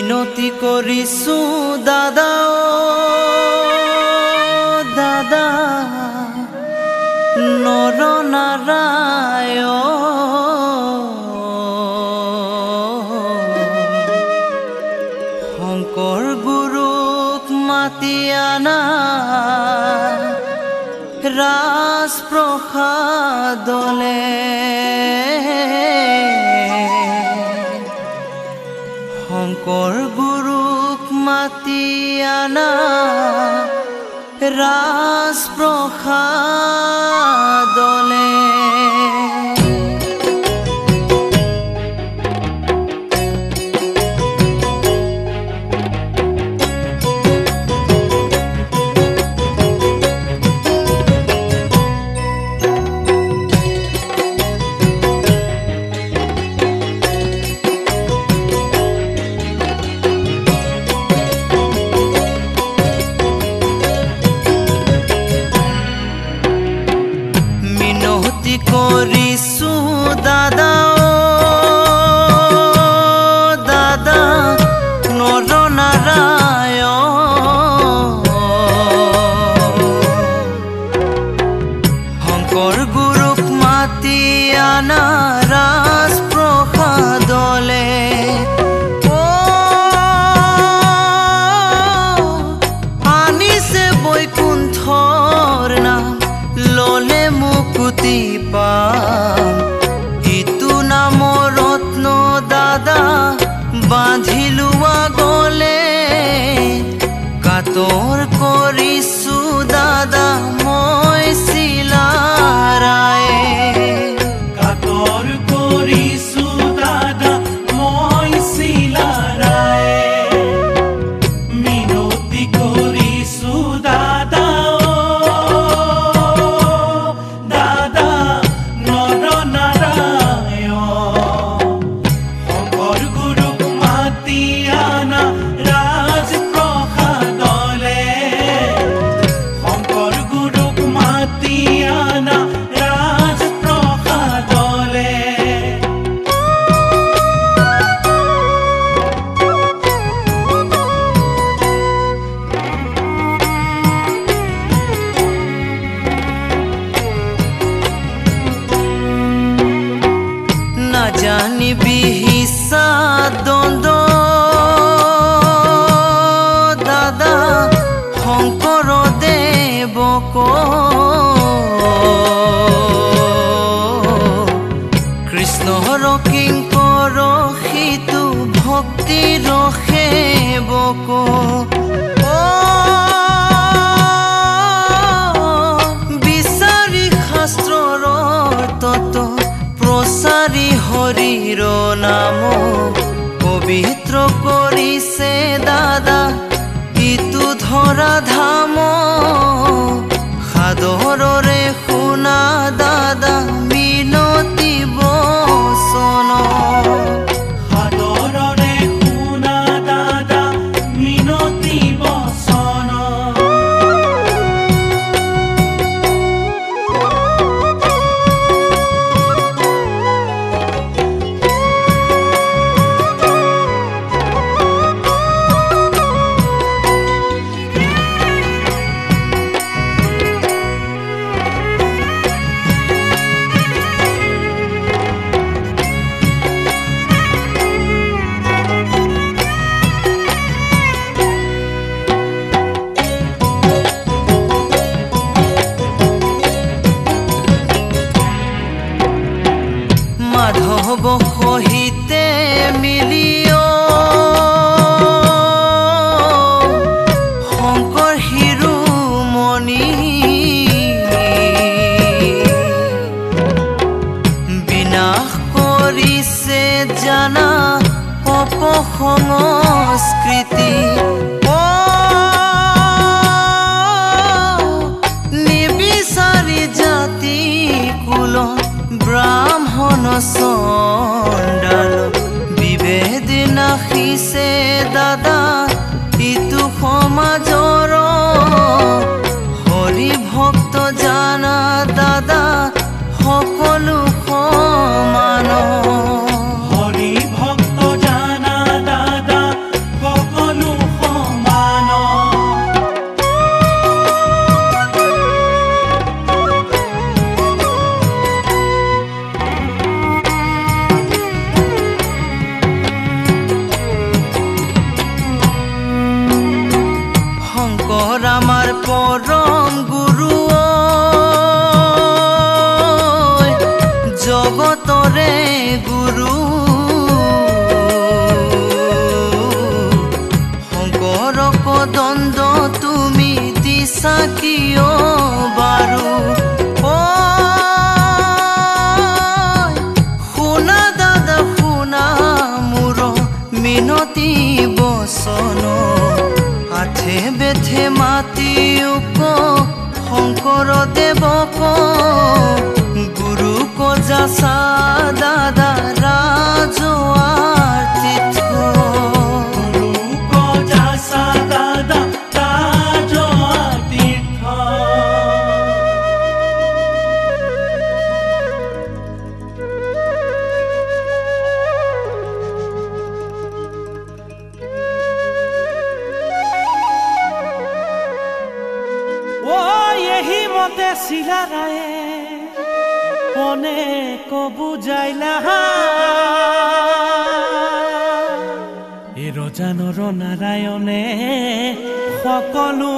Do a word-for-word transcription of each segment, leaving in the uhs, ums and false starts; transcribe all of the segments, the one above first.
মিনতি কৰিছো দাদা দাদা নৰ নাৰায়ণ শংকৰ গুৰুক মাতি আনা ৰাজপ্ৰসাদলে শংকৰ গুৰুক মাতি আনা ৰাজপ্ৰসাদলে কৰিছো দাদা দাদা নৰ নাৰায়ণ শংকৰ গুৰুক মাতি আনা ৰাজপ্ৰসাদলে আনিছে বৈকুণ্ঠৰ নাম ললে মুকুতি পাম ইটো নামৰ ৰত্ন দাদা বান্ধিলোৱা গলে কাতৰ কৰিছো দাদা মই চিলাৰায়ে কাতৰ কৰিছো দাদা মই চিলাৰায়ে মিনতি কৰিছো দাদা জানিবি হিসা দ্বন্দ্ব দাদা শংকৰ দেৱক কৃষ্ণৰ কিংকৰ সিটো ভক্তিৰ সেৱক বিচাৰি শাস্ত্ৰৰ তত্ত্ব প্ৰচাৰি হৰিৰ নাম পবিত্ৰ কৰিছে দাদা ইটো ধৰা ধাম সাদৰৰে শুনা দাদা মিনতি বচন সাদৰৰে শুনা দাদা মিনতি বচন মাধৱ সহিতে মিলিও শংকৰ শিৰোমণি বিনাশ কৰিছে জানা অপসংস্কৃতি নিবিচাৰি জাতি কুল ব্ৰাহ্মণ চণ্ডাল বিভেদ নাখিছে দাদা ইটো সমাজৰ হৰি ভক্ত জানা দাদা সকলো সমান হৰি ভক্ত জানা দাদা গুৰু শংকৰক দণ্ড তুমি দিছা কিয় বাৰু ঐ শুনা দাদা শুনা মোৰ মিনতি বচন আঠে বেঠে মাতিওক শংকৰ দেৱক গুৰুক যাচা দাদা ৰাজোৱাৰ তীৰ্থ গুৰুক যাচা দাদা ৰাজোৱাৰ তীৰ্থ ও এহি মতে চিলাৰায়ে অনেক বুজাইলা এই ৰজানৰ নাৰায়ণে সকলো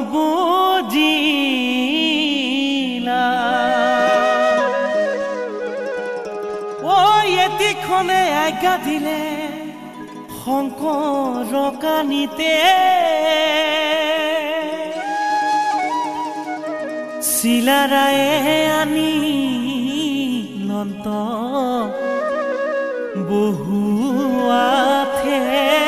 বুজিলা ঐ এতিখনে আজ্ঞা দিলে শংকৰক আনিতে চিলাৰায়ে আনি লন্ত বহুৱাথে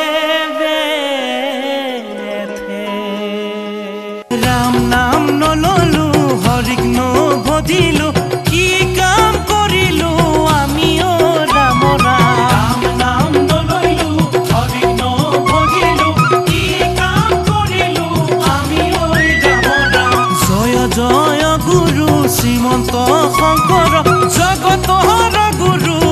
বেথে ৰাম নাম নললো হৰিক নভজিলো কি কাম কৰিলো আমি অ ৰাম ৰাম নাম নললো হৰিক নভজিলো কি কাম কৰিলো আমি ঐ ৰাম ৰাম জয় জয় গুৰু শ্ৰীমন্ত শংকৰ জগতৰ গুৰু